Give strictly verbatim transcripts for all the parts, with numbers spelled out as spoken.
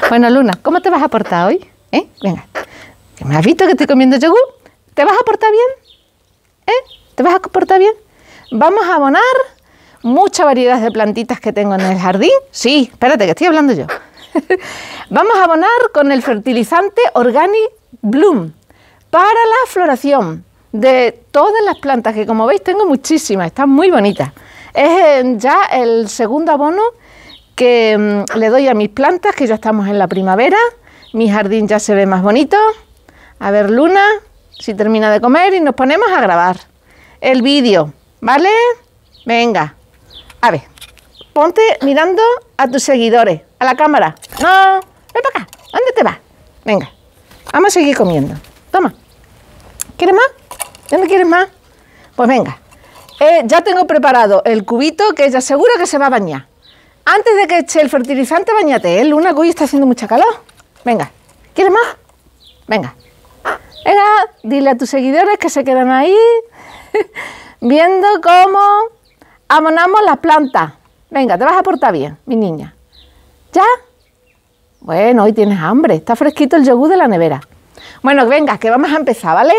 Bueno, Luna, ¿cómo te vas a portar hoy? ¿Eh? Venga, ¿que me has visto que estoy comiendo yogur? ¿Te vas a portar bien? ¿Eh? ¿Te vas a portar bien? Vamos a abonar mucha variedad de plantitas que tengo en el jardín. Sí, espérate, que estoy hablando yo. Vamos a abonar con el fertilizante Organic Bloom para la floración de todas las plantas, que como veis tengo muchísimas, están muy bonitas. Es eh, ya el segundo abono que mmm, le doy a mis plantas, que ya estamos en la primavera. Mi jardín ya se ve más bonito. A ver, Luna, si termina de comer y nos ponemos a grabar el vídeo, ¿vale? Venga, a ver, ponte mirando a tus seguidores, a la cámara. No, ven para acá, ¿dónde te vas? Venga, vamos a seguir comiendo. Toma, ¿quieres más? ¿Ya no quieres más? Pues venga, eh, ya tengo preparado el cubito que ella seguro que se va a bañar. Antes de que eche el fertilizante, bañate, ¿eh, Luna? Que hoy está haciendo mucha calor. Venga, ¿quieres más? Venga, venga, dile a tus seguidores que se quedan ahí viendo cómo abonamos las plantas. Venga, te vas a portar bien, mi niña. ¿Ya? Bueno, hoy tienes hambre, está fresquito el yogur de la nevera. Bueno, venga, que vamos a empezar, ¿vale?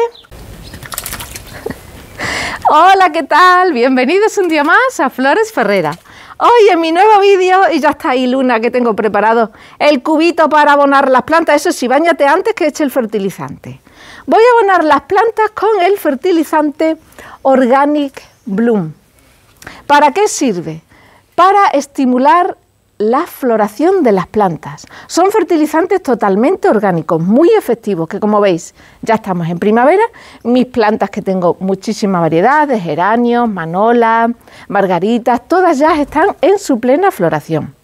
Hola, ¿qué tal? Bienvenidos un día más a Flores Ferrera. Hoy en mi nuevo vídeo, y ya está ahí Luna, que tengo preparado el cubito para abonar las plantas. Eso sí, báñate antes que eche el fertilizante. Voy a abonar las plantas con el fertilizante Organic Bloom. ¿Para qué sirve? Para estimular la floración de las plantas. Son fertilizantes totalmente orgánicos, muy efectivos, que como veis, ya estamos en primavera. Mis plantas, que tengo muchísima variedad de geranios, manolas, margaritas, todas ya están en su plena floración.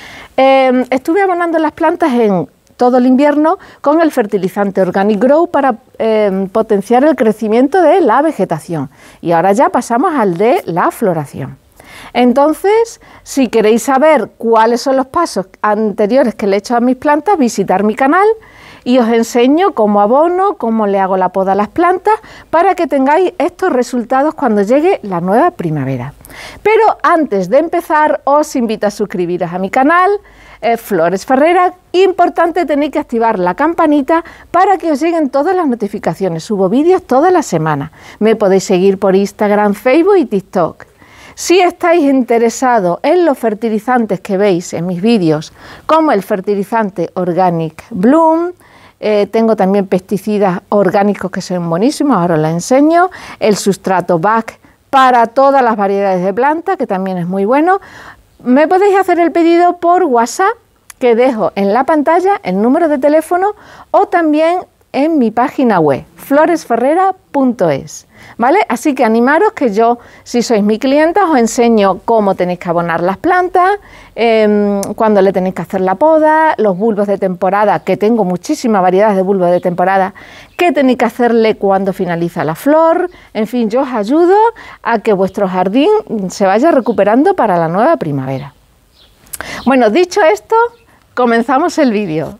Eh, estuve abonando las plantas en todo el invierno con el fertilizante Organic Grow para eh, potenciar el crecimiento de la vegetación. Y ahora ya pasamos al de la floración. Entonces, si queréis saber cuáles son los pasos anteriores que le he hecho a mis plantas, visitar mi canal y os enseño cómo abono, cómo le hago la poda a las plantas, para que tengáis estos resultados cuando llegue la nueva primavera. Pero antes de empezar, os invito a suscribiros a mi canal, eh, Flores Ferrera. Importante, tenéis que activar la campanita para que os lleguen todas las notificaciones. Subo vídeos toda la semana. Me podéis seguir por Instagram, Facebook y TikTok. Si estáis interesados en los fertilizantes que veis en mis vídeos, como el fertilizante Organic Bloom, eh, tengo también pesticidas orgánicos que son buenísimos, ahora os los enseño, el sustrato B A C para todas las variedades de plantas, que también es muy bueno. Me podéis hacer el pedido por WhatsApp, que dejo en la pantalla el número de teléfono, o también en mi página web, flores ferrera punto es, ¿vale? Así que animaros, que yo, si sois mi clienta, os enseño cómo tenéis que abonar las plantas, eh, cuándo le tenéis que hacer la poda, los bulbos de temporada, que tengo muchísima variedad de bulbos de temporada, qué tenéis que hacerle cuando finaliza la flor. En fin, yo os ayudo a que vuestro jardín se vaya recuperando para la nueva primavera. Bueno, dicho esto, comenzamos el vídeo.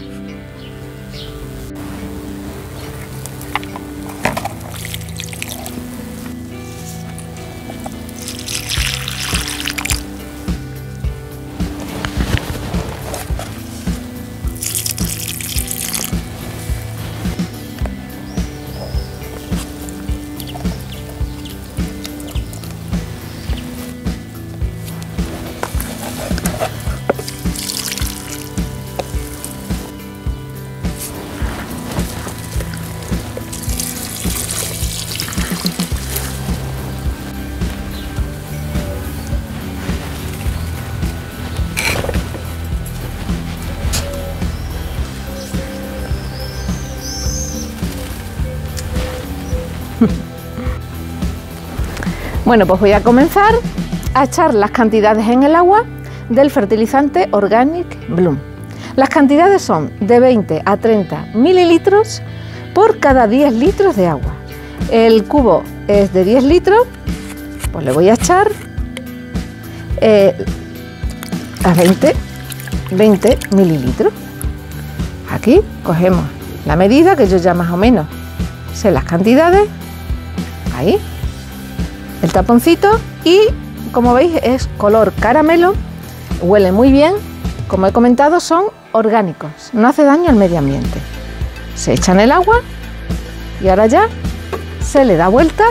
Bueno, pues voy a comenzar a echar las cantidades en el agua del fertilizante Organic Bloom. Las cantidades son de veinte a treinta mililitros por cada diez litros de agua. El cubo es de diez litros, pues le voy a echar eh, a veinte, veinte mililitros. Aquí cogemos la medida, que yo ya más o menos sé las cantidades, ahí, el taponcito, y como veis es color caramelo, huele muy bien como he comentado, son orgánicos, no hace daño al medio ambiente. Se echa en el agua y ahora ya se le da vueltas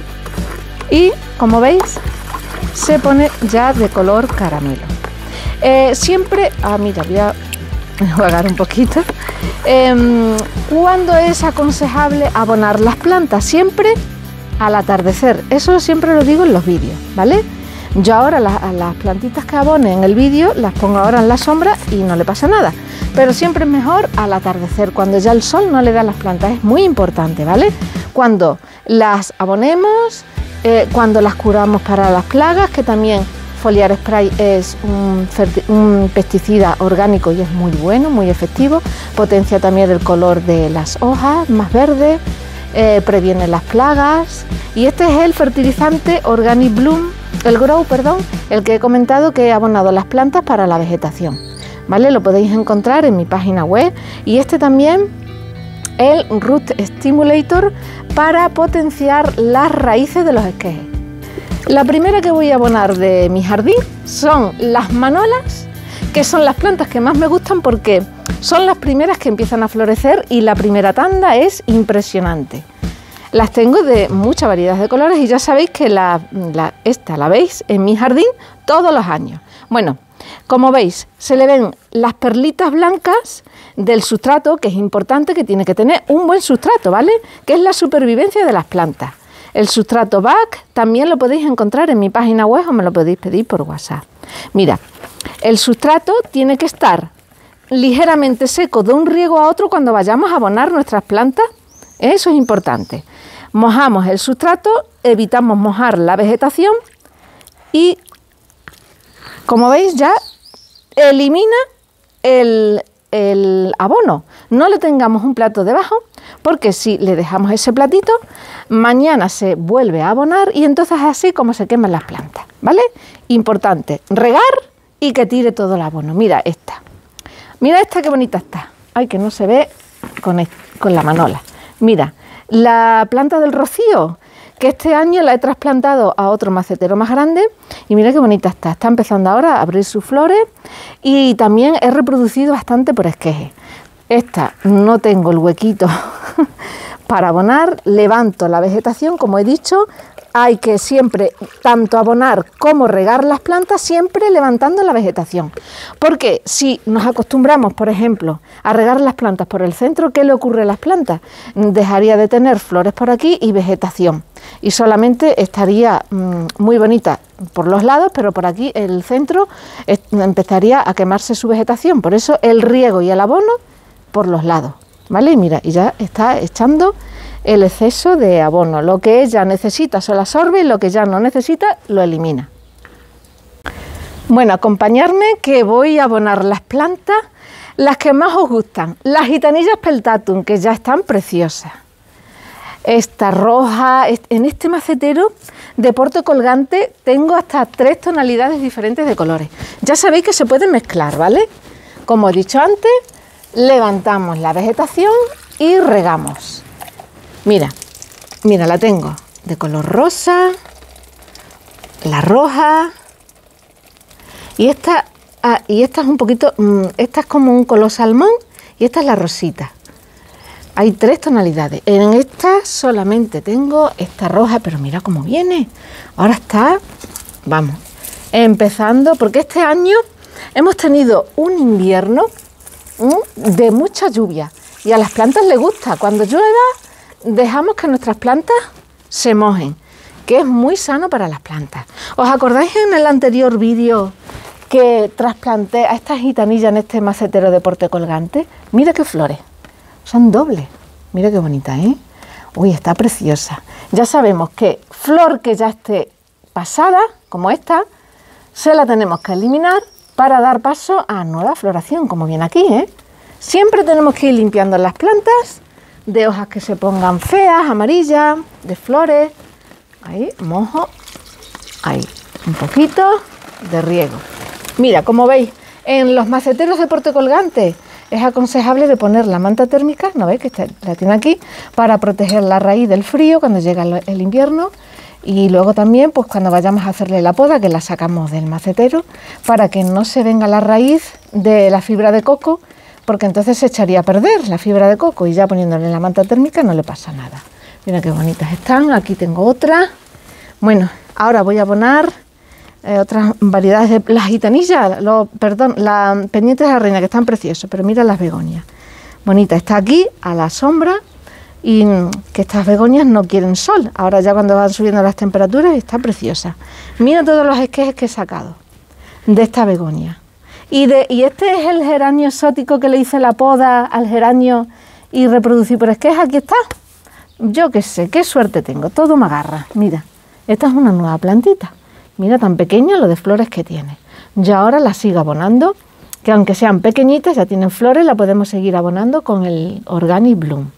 y, como veis, se pone ya de color caramelo. Eh, siempre, ah mira, voy a enjuagar un poquito. Eh, ¿Cuándo es aconsejable abonar las plantas? Siempre al atardecer. Eso siempre lo digo en los vídeos, ¿vale? Yo ahora las, las plantitas que abone en el vídeo las pongo ahora en la sombra y no le pasa nada. Pero siempre es mejor al atardecer, cuando ya el sol no le da a las plantas. Es muy importante, ¿vale? Cuando las abonemos, eh, cuando las curamos para las plagas, que también Foliar Spray es un, un pesticida orgánico y es muy bueno, muy efectivo. Potencia también el color de las hojas, más verde, eh, previene las plagas. Y este es el fertilizante Organic Bloom, el Grow, perdón, el que he comentado que he abonado las plantas para la vegetación. ¿Vale? Lo podéis encontrar en mi página web. Y este también, el Root Stimulator, para potenciar las raíces de los esquejes. La primera que voy a abonar de mi jardín son las manolas, que son las plantas que más me gustan porque son las primeras que empiezan a florecer y la primera tanda es impresionante. Las tengo de mucha variedad de colores y ya sabéis que la, la, esta la veis en mi jardín todos los años. Bueno, como veis, se le ven las perlitas blancas del sustrato, que es importante, que tiene que tener un buen sustrato, ¿vale? Que es la supervivencia de las plantas. El sustrato B A C también lo podéis encontrar en mi página web o me lo podéis pedir por WhatsApp. Mira, el sustrato tiene que estar ligeramente seco de un riego a otro cuando vayamos a abonar nuestras plantas. Eso es importante. Mojamos el sustrato, evitamos mojar la vegetación y, como veis, ya elimina el, el abono. No le tengamos un plato debajo, porque si le dejamos ese platito, mañana se vuelve a abonar y entonces es así como se queman las plantas, ¿vale? Importante, regar y que tire todo el abono. Mira esta, mira esta qué bonita está. Ay, que no se ve con, con la manola. Mira, la planta del rocío, que este año la he trasplantado a otro macetero más grande y mira qué bonita está. Está empezando ahora a abrir sus flores y también he reproducido bastante por esqueje. Esta no tengo el huequito para abonar, levanto la vegetación, como he dicho. Hay que siempre tanto abonar como regar las plantas, siempre levantando la vegetación. Porque si nos acostumbramos, por ejemplo, a regar las plantas por el centro, ¿qué le ocurre a las plantas? Dejaría de tener flores por aquí y vegetación. Y solamente estaría mmm, muy bonita por los lados, pero por aquí el centro empezaría a quemarse su vegetación. Por eso el riego y el abono por los lados, ¿vale? Y mira, y ya está echando el exceso de abono. Lo que ella necesita se lo absorbe y lo que ya no necesita lo elimina. Bueno, acompañarme que voy a abonar las plantas, las que más os gustan. Las gitanillas peltatum, que ya están preciosas. Esta roja, en este macetero de porte colgante tengo hasta tres tonalidades diferentes de colores. Ya sabéis que se pueden mezclar, ¿vale? Como he dicho antes, levantamos la vegetación y regamos. Mira, mira, la tengo de color rosa, la roja y esta, ah, y esta es un poquito, mmm, esta es como un color salmón y esta es la rosita. Hay tres tonalidades. En esta solamente tengo esta roja, pero mira cómo viene. Ahora está, vamos, empezando, porque este año hemos tenido un invierno de mucha lluvia y a las plantas les gusta. Cuando llueva dejamos que nuestras plantas se mojen, que es muy sano para las plantas. ¿Os acordáis en el anterior vídeo que trasplanté a esta gitanilla en este macetero de porte colgante? Mira qué flores, son dobles, mira qué bonita, ¿eh? Uy, está preciosa. Ya sabemos que flor que ya esté pasada, como esta, se la tenemos que eliminar para dar paso a nueva floración, como viene aquí, ¿eh? Siempre tenemos que ir limpiando las plantas de hojas que se pongan feas, amarillas, de flores. Ahí, mojo, ahí, un poquito de riego. Mira, como veis, en los maceteros de porte colgante es aconsejable de poner la manta térmica, ¿no veis? Que está, la tiene aquí, para proteger la raíz del frío cuando llega el invierno. Y luego también, pues cuando vayamos a hacerle la poda, que la sacamos del macetero, para que no se venga la raíz de la fibra de coco, porque entonces se echaría a perder la fibra de coco y ya poniéndole la manta térmica no le pasa nada. Mira qué bonitas están, aquí tengo otra. Bueno, ahora voy a abonar eh, otras variedades de las gitanillas, lo, perdón, las pendientes de la reina, que están preciosas, pero mira las begonias. Bonita, está aquí a la sombra y que estas begonias no quieren sol. Ahora ya cuando van subiendo las temperaturas está preciosa. Mira todos los esquejes que he sacado de esta begonia. Y, de, y este es el geranio exótico que le hice la poda al geranio y reproducí por esquejes. Aquí está. Yo qué sé, qué suerte tengo, todo me agarra. Mira, esta es una nueva plantita. Mira tan pequeña lo de flores que tiene. Yo ahora la sigo abonando, que aunque sean pequeñitas, ya tienen flores, la podemos seguir abonando con el Organic Bloom.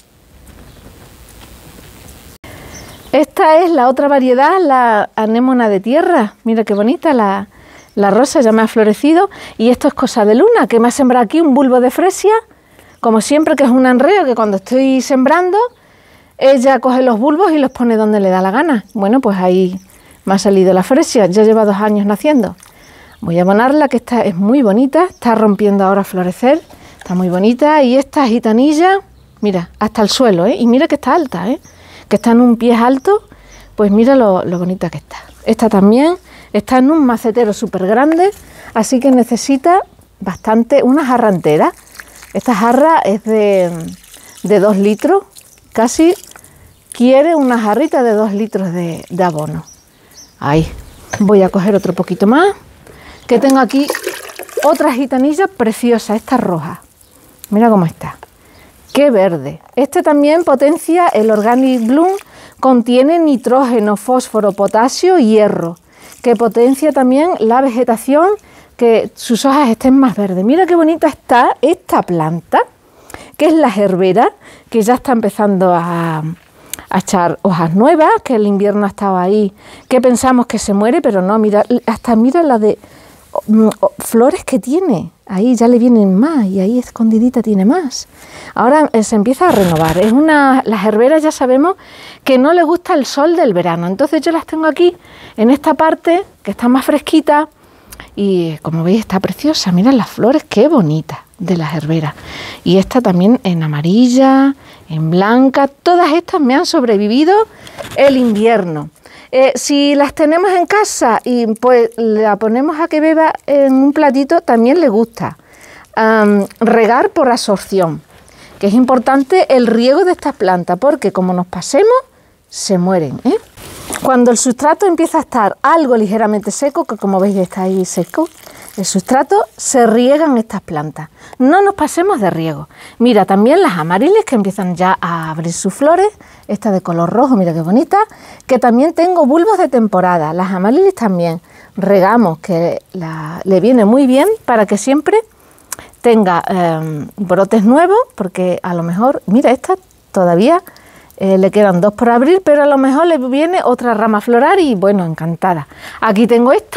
Esta es la otra variedad, la anémona de tierra. Mira qué bonita, la, la rosa ya me ha florecido. Y esto es cosa de Luna, que me ha sembrado aquí un bulbo de fresia, como siempre, que es un enreo que cuando estoy sembrando, ella coge los bulbos y los pone donde le da la gana. Bueno, pues ahí me ha salido la fresia, ya lleva dos años naciendo. Voy a abonarla, que esta es muy bonita, está rompiendo ahora a florecer, está muy bonita. Y esta gitanilla, mira, hasta el suelo, ¿eh? Y mira que está alta, ¿eh? Que está en un pie alto, pues mira lo, lo bonita que está. Esta también está en un macetero súper grande, así que necesita bastante, una jarra entera. Esta jarra es de, de dos litros, casi quiere una jarrita de dos litros de, de abono. Ahí, voy a coger otro poquito más, que tengo aquí otra gitanilla preciosa, esta roja. Mira cómo está. ¡Qué verde! Este también potencia, el Organic Bloom, contiene nitrógeno, fósforo, potasio y hierro, que potencia también la vegetación, que sus hojas estén más verdes. Mira qué bonita está esta planta, que es la gerbera, que ya está empezando a, a echar hojas nuevas, que el invierno ha estado ahí, que pensamos que se muere, pero no, mira, hasta mira la de oh, oh, flores que tiene. Ahí ya le vienen más y ahí escondidita tiene más. Ahora eh, se empieza a renovar. Es una, las herberas ya sabemos que no le gusta el sol del verano. Entonces yo las tengo aquí en esta parte que está más fresquita y como veis está preciosa. Mirad las flores, qué bonitas de las herberas. Y esta también en amarilla, en blanca. Todas estas me han sobrevivido el invierno. Eh, si las tenemos en casa y pues la ponemos a que beba en un platito, también le gusta. Um, regar por absorción, que es importante el riego de estas plantas, porque como nos pasemos, se mueren, ¿eh? Cuando el sustrato empieza a estar algo ligeramente seco, que como veis está ahí seco, el sustrato, se riegan estas plantas. No nos pasemos de riego. Mira, también las amariles que empiezan ya a abrir sus flores, esta de color rojo, mira qué bonita, que también tengo bulbos de temporada. Las amariles también regamos, que la, le viene muy bien para que siempre tenga eh, brotes nuevos, porque a lo mejor, mira, esta todavía eh, le quedan dos por abrir, pero a lo mejor le viene otra rama floral y bueno, encantada. Aquí tengo esta,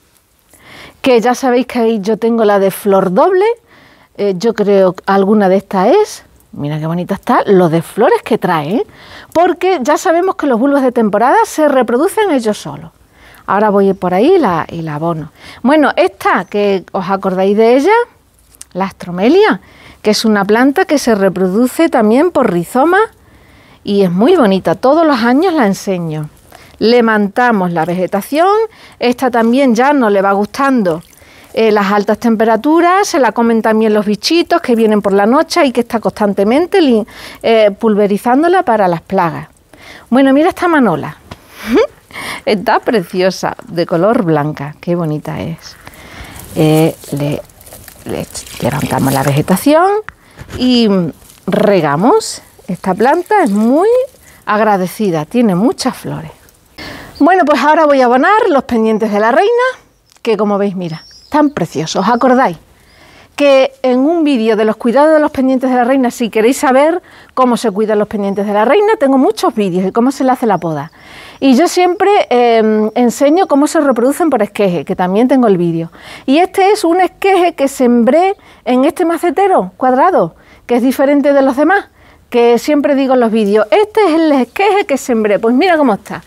que ya sabéis que ahí yo tengo la de flor doble, eh, yo creo que alguna de estas es, mira qué bonita está, lo de flores que trae, ¿eh? Porque ya sabemos que los bulbos de temporada se reproducen ellos solos. Ahora voy por ahí y la, y la abono. Bueno, esta, que os acordáis de ella, la astromelia, que es una planta que se reproduce también por rizoma y es muy bonita, todos los años la enseño. Levantamos la vegetación, esta también ya no le va gustando eh, las altas temperaturas, se la comen también los bichitos que vienen por la noche y que está constantemente eh, pulverizándola para las plagas. Bueno, mira esta manola, está preciosa, de color blanca, qué bonita es. Eh, le, le levantamos la vegetación y regamos. Esta planta es muy agradecida, tiene muchas flores. Bueno, pues ahora voy a abonar los pendientes de la reina, que como veis, mira, están preciosos. ¿Os acordáis que en un vídeo de los cuidados de los pendientes de la reina, si queréis saber cómo se cuidan los pendientes de la reina, tengo muchos vídeos de cómo se le hace la poda? Y yo siempre eh, enseño cómo se reproducen por esqueje, que también tengo el vídeo. Y este es un esqueje que sembré en este macetero cuadrado, que es diferente de los demás, que siempre digo en los vídeos, este es el esqueje que sembré. Pues mira cómo está.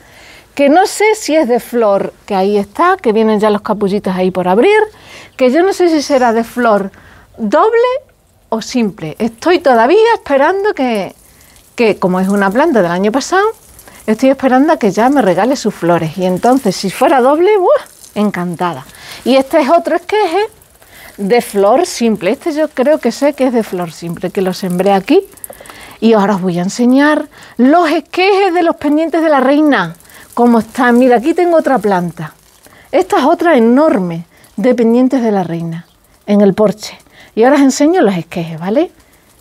que no sé si es de flor, que ahí está, que vienen ya los capullitos ahí por abrir, que yo no sé si será de flor doble o simple. Estoy todavía esperando que, que como es una planta del año pasado, estoy esperando a que ya me regale sus flores. Y entonces, si fuera doble, ¡buah!, encantada. Y este es otro esqueje de flor simple. Este yo creo que sé que es de flor simple, que lo sembré aquí. Y ahora os voy a enseñar los esquejes de los pendientes de la reina. Cómo están. Mira, aquí tengo otra planta. Esta es otra enorme de pendientes de la reina, en el porche. Y ahora os enseño los esquejes, ¿vale?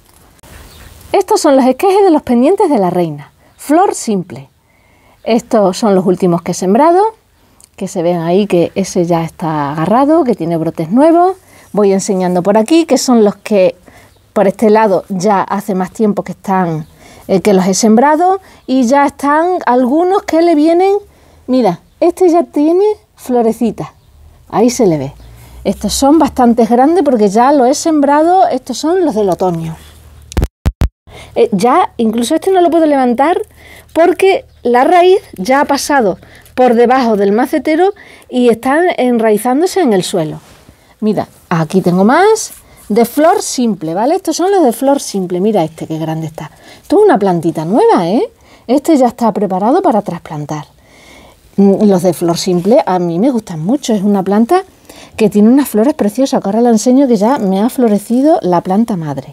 Estos son los esquejes de los pendientes de la reina. Flor simple. Estos son los últimos que he sembrado, que se ven ahí que ese ya está agarrado, que tiene brotes nuevos. Voy enseñando por aquí, que son los que por este lado ya hace más tiempo que están, eh, que los he sembrado, y ya están algunos que le vienen. Mira, este ya tiene florecitas, ahí se le ve. Estos son bastante grandes porque ya los he sembrado, estos son los del otoño. Eh, ya incluso este no lo puedo levantar porque la raíz ya ha pasado por debajo del macetero y están enraizándose en el suelo. Mira, aquí tengo más de flor simple, ¿vale? Estos son los de flor simple. Mira este, qué grande está. Esto es una plantita nueva, ¿eh? Este ya está preparado para trasplantar. Los de flor simple a mí me gustan mucho. Es una planta que tiene unas flores preciosas, que ahora la enseño, que ya me ha florecido la planta madre.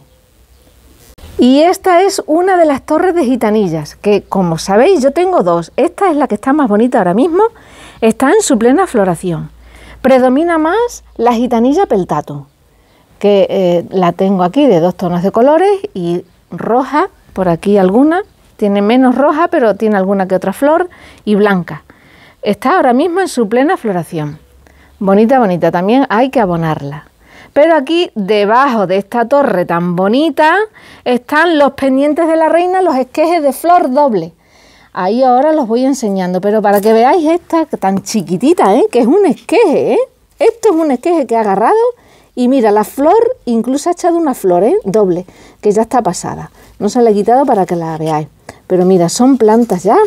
Y esta es una de las torres de gitanillas, que como sabéis yo tengo dos. Esta es la que está más bonita ahora mismo, está en su plena floración. Predomina más la gitanilla peltatum, que eh, la tengo aquí de dos tonos de colores y roja, por aquí alguna, tiene menos roja pero tiene alguna que otra flor, y blanca. Está ahora mismo en su plena floración. Bonita, bonita, también hay que abonarla. Pero aquí, debajo de esta torre tan bonita, están los pendientes de la reina, los esquejes de flor doble. Ahí ahora los voy enseñando, pero para que veáis esta tan chiquitita, ¿eh?, que es un esqueje, ¿eh? Esto es un esqueje que he agarrado y mira, la flor incluso ha echado una flor, ¿eh?, doble, que ya está pasada. No se la he quitado para que la veáis. Pero mira, son plantas ya.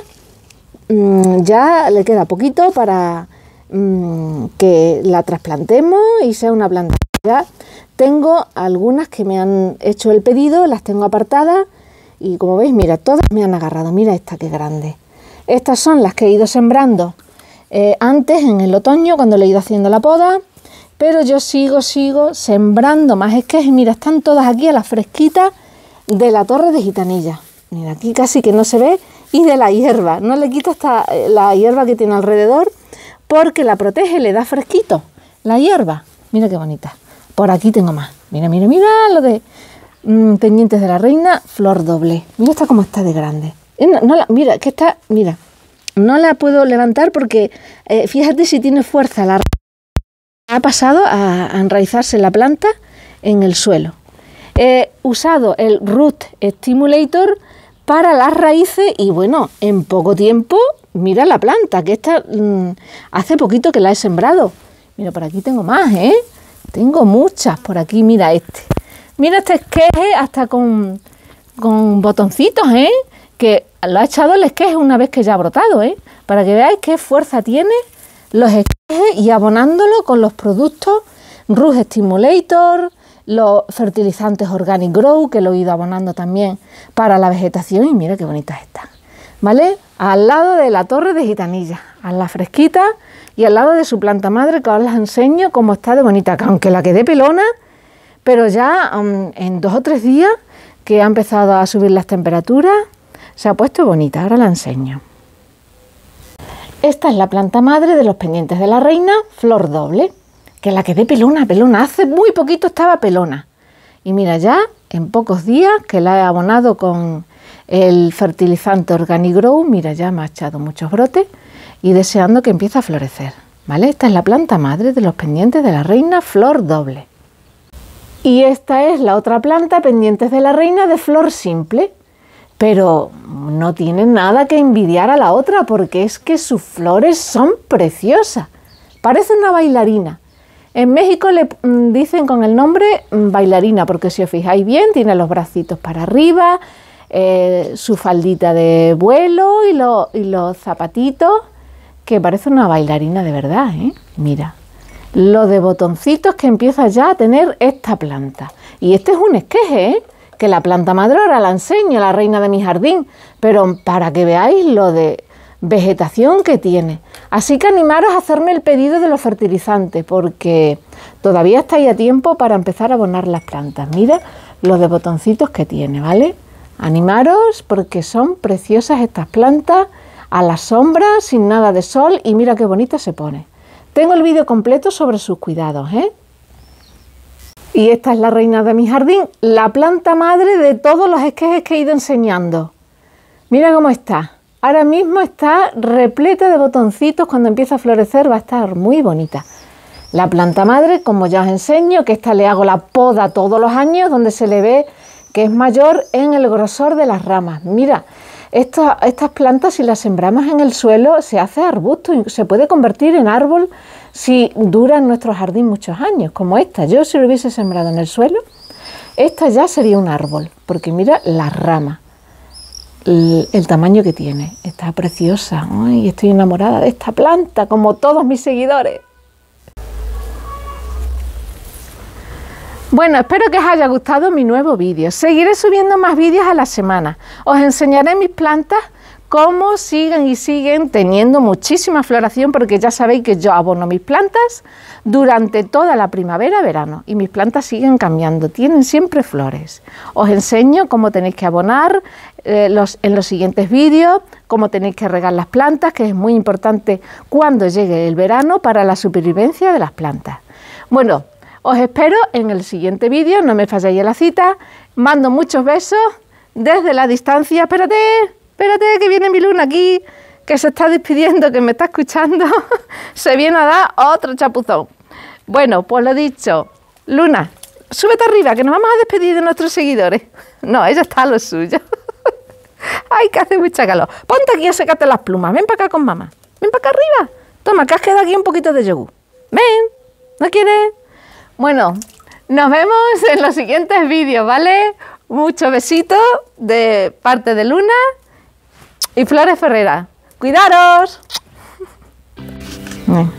Mm, ya le queda poquito para mm, que la trasplantemos y sea una planta. Ya tengo algunas que me han hecho el pedido, las tengo apartadas y como veis, mira, todas me han agarrado. Mira esta que grande. Estas son las que he ido sembrando eh, antes, en el otoño, cuando le he ido haciendo la poda, pero yo sigo, sigo sembrando más esquejes. Mira, están todas aquí a la fresquita de la torre de gitanilla. Mira, aquí casi que no se ve, y de la hierba. No le quito hasta la hierba que tiene alrededor porque la protege, le da fresquito la hierba. Mira qué bonita. Por aquí tengo más. Mira, mira, mira lo de mmm, pendientes de la reina, flor doble. Mira esta cómo está de grande. No, no la, mira, que está, mira, no la puedo levantar porque eh, fíjate si tiene fuerza. La ha pasado a, a enraizarse la planta en el suelo. He usado el Root Stimulator para las raíces y bueno, en poco tiempo, mira la planta, que esta mmm, hace poquito que la he sembrado. Mira, por aquí tengo más, ¿eh? Tengo muchas por aquí, mira este. Mira este esqueje hasta con, con botoncitos, ¿eh? Que lo ha echado el esqueje una vez que ya ha brotado, ¿eh? Para que veáis qué fuerza tiene los esquejes, y abonándolo con los productos Root Stimulator, los fertilizantes Organic Grow, que lo he ido abonando también para la vegetación, y mira qué bonitas están, ¿vale? Al lado de la torre de gitanilla, a la fresquita, y al lado de su planta madre, que ahora les enseño cómo está de bonita, que aunque la quedé pelona, pero ya um, en dos o tres días que ha empezado a subir las temperaturas, se ha puesto bonita. Ahora la enseño. Esta es la planta madre de los pendientes de la reina, flor doble, que la quedé pelona, pelona. Hace muy poquito estaba pelona. Y mira, ya en pocos días que la he abonado con el fertilizante Organic Grow, mira, ya me ha echado muchos brotes, y deseando que empiece a florecer, ¿vale? Esta es la planta madre de los pendientes de la reina, flor doble. Y esta es la otra planta, pendientes de la reina, de flor simple, pero no tiene nada que envidiar a la otra porque es que sus flores son preciosas. Parece una bailarina. En México le dicen con el nombre bailarina porque si os fijáis bien tiene los bracitos para arriba, eh, su faldita de vuelo y, lo, y los zapatitos que parece una bailarina de verdad, ¿eh? Mira, lo de botoncitos que empieza ya a tener esta planta. Y este es un esqueje, ¿eh? Que la planta madre ahora la enseño, la reina de mi jardín, pero para que veáis lo de vegetación que tiene. Así que animaros a hacerme el pedido de los fertilizantes, porque todavía estáis a tiempo para empezar a abonar las plantas. Mira los de botoncitos que tiene, ¿vale? Animaros porque son preciosas estas plantas, a la sombra, sin nada de sol, y mira qué bonita se pone. Tengo el vídeo completo sobre sus cuidados, ¿eh? Y esta es la reina de mi jardín, la planta madre de todos los esquejes que he ido enseñando. Mira cómo está. Ahora mismo está repleta de botoncitos, cuando empieza a florecer va a estar muy bonita. La planta madre, como ya os enseño, que esta le hago la poda todos los años, donde se le ve que es mayor en el grosor de las ramas. Mira, Estas, estas plantas, si las sembramos en el suelo, se hace arbusto y se puede convertir en árbol si dura en nuestro jardín muchos años, como esta. Yo, si lo hubiese sembrado en el suelo, esta ya sería un árbol, porque mira las ramas, el, el tamaño que tiene. Está preciosa. Ay, estoy enamorada de esta planta, como todos mis seguidores. Bueno, espero que os haya gustado mi nuevo vídeo. Seguiré subiendo más vídeos a la semana. Os enseñaré mis plantas, cómo siguen y siguen teniendo muchísima floración, porque ya sabéis que yo abono mis plantas durante toda la primavera, verano, y mis plantas siguen cambiando, tienen siempre flores. Os enseño cómo tenéis que abonar eh, los, en los siguientes vídeos, cómo tenéis que regar las plantas, que es muy importante cuando llegue el verano para la supervivencia de las plantas. Bueno, os espero en el siguiente vídeo, no me falléis a la cita. Mando muchos besos desde la distancia. Espérate, espérate que viene mi Luna aquí, que se está despidiendo, que me está escuchando. Se viene a dar otro chapuzón. Bueno, pues lo dicho, Luna, súbete arriba, que nos vamos a despedir de nuestros seguidores. No, ella está a lo suyo. Ay, que hace mucha calor. Ponte aquí a secarte las plumas. Ven para acá con mamá. Ven para acá arriba. Toma, que has quedado aquí un poquito de yogur. Ven, ¿no quieres? Bueno, nos vemos en los siguientes vídeos, ¿vale? Muchos besitos de parte de Luna y Flores Ferrera. ¡Cuidaros!